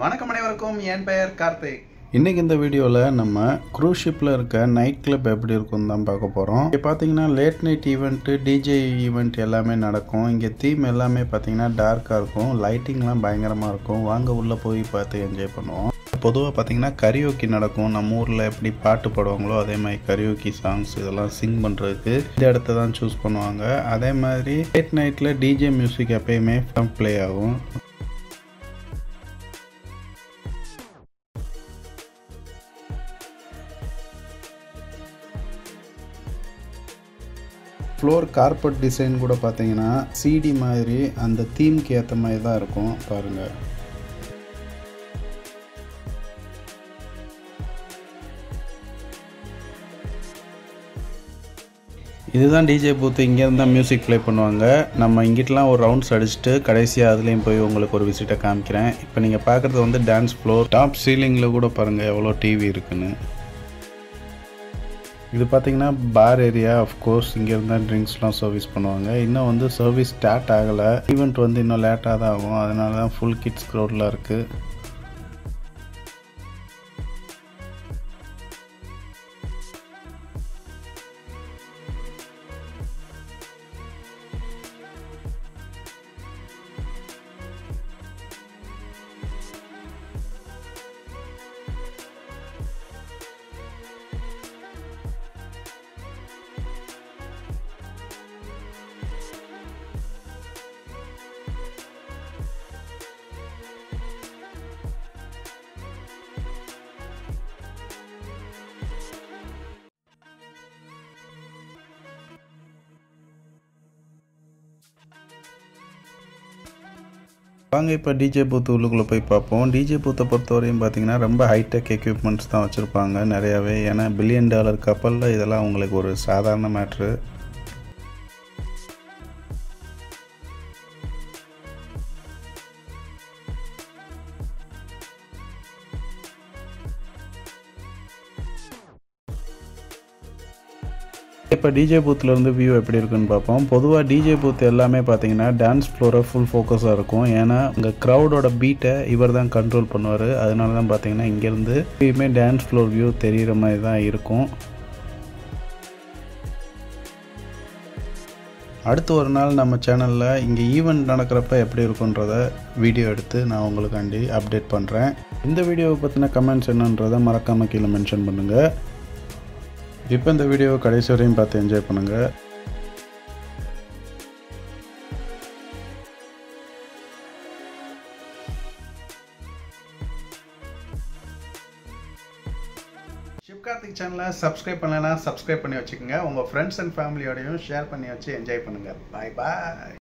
வணக்கம் அனைவருக்கும், என் பெயர் கார்த்திக். இன்றைக்கி இந்த வீடியோவில் நம்ம க்ரூஸ் ஷிப்பில் இருக்க நைட் கிளப் எப்படி இருக்குன்னு தான் பார்க்க போகிறோம். இங்கே பார்த்தீங்கன்னா late night event, DJ event எல்லாமே நடக்கும். இங்கே தீம் எல்லாமே பார்த்தீங்கன்னா டார்க்காக இருக்கும், லைட்டிங்லாம் பயங்கரமாக இருக்கும். வாங்க உள்ளே போய் பார்த்து என்ஜாய் பண்ணுவோம். பொதுவாக பார்த்தீங்கன்னா கரியோக்கி நடக்கும். நம்ம ஊரில் எப்படி பாட்டு பாடுவாங்களோ அதே மாதிரி கரியோக்கி சாங்ஸ் இதெல்லாம் சிங் பண்ணுறதுக்கு இந்த இடத்த தான் சூஸ் பண்ணுவாங்க. அதே மாதிரி லேட் நைட்டில் டிஜே மியூசிக் எப்பயுமே ப்ளே ஆகும். ஃப்ளோர் கார்பெட் டிசைன் கூட பார்த்தீங்கன்னா சிடி மாதிரி அந்த தீம்க்கு ஏற்ற மாதிரி தான் இருக்கும். பாருங்கள், இதுதான் டிஜே பூத்து. இங்கேருந்து தான் மியூசிக் ப்ளே பண்ணுவாங்க. நம்ம இங்கிட்டலாம் ஒரு ரவுண்ட்ஸ் அடிச்சுட்டு கடைசியாக அதுலேயும் போய் உங்களுக்கு ஒரு விசிட்டை காமிக்கிறேன். இப்போ நீங்கள் பார்க்குறது வந்து டான்ஸ் ஃப்ளோர். டாப் சீலிங்கில் கூட பாருங்கள் எவ்வளோ டிவி இருக்குன்னு. இது பார்த்தீங்கன்னா பார் ஏரியா. ஆஃப்கோர்ஸ் இங்கேருந்து தான் ட்ரிங்க்ஸ்லாம் சர்வீஸ் பண்ணுவாங்க. இன்னும் வந்து சர்வீஸ் ஸ்டார்ட் ஆகலை. ஈவெண்ட் வந்து இன்னும் லேட்டாக தான் ஆகும். அதனால தான் ஃபுல் கிட்ஸ் க்ரௌட்லாம் இருக்குது. வாங்க இப்போ டிஜே பூத்து உள்ளுக்குள்ளே போய் பார்ப்போம். டிஜே பூத்தை பொறுத்தவரையும் பார்த்தீங்கன்னா ரொம்ப ஹைடெக் எக்யூப்மெண்ட்ஸ் தான் வச்சுருப்பாங்க நிறையாவே. ஏன்னா $1 பில்லியன் கப்பலில் இதெல்லாம் உங்களுக்கு ஒரு சாதாரண மேட்ரு. இப்போ டிஜே பூத்துலேருந்து வியூ எப்படி இருக்குன்னு பார்ப்போம். பொதுவாக டிஜே பூத் எல்லாமே பார்த்தீங்கன்னா டான்ஸ் ஃப்ளோரை ஃபுல் ஃபோக்கஸாக இருக்கும். ஏன்னா இங்கே க்ரௌடோட பீட்டை இவர் தான் கண்ட்ரோல் பண்ணுவார். அதனால தான் பார்த்தீங்கன்னா இங்கேருந்து எப்பயுமே டான்ஸ் ஃப்ளோர் வியூ தெரிகிற மாதிரி தான் இருக்கும். அடுத்து ஒரு நாள் நம்ம சேனலில் இங்கே ஈவெண்ட் நடக்கிறப்ப எப்படி இருக்குன்றத வீடியோ எடுத்து நான் உங்களுக்காண்டி அப்டேட் பண்ணுறேன். இந்த வீடியோவை பற்றின கமெண்ட்ஸ் என்னன்றதை மறக்காமல் கீழே மென்ஷன் பண்ணுங்கள். இப்போ இந்த வீடியோவை கடைசி வரையும் பார்த்து என்ஜாய் பண்ணுங்கள். கார்த்திக் சேனலை சப்ஸ்கிரைப் பண்ணலைன்னா சப்ஸ்கிரைப் பண்ணி வச்சுக்கோங்க. உங்கள் ஃப்ரெண்ட்ஸ் அண்ட் ஃபேமிலியோடையும் ஷேர் பண்ணி வச்சு என்ஜாய் பண்ணுங்கள். பாய் பாய்.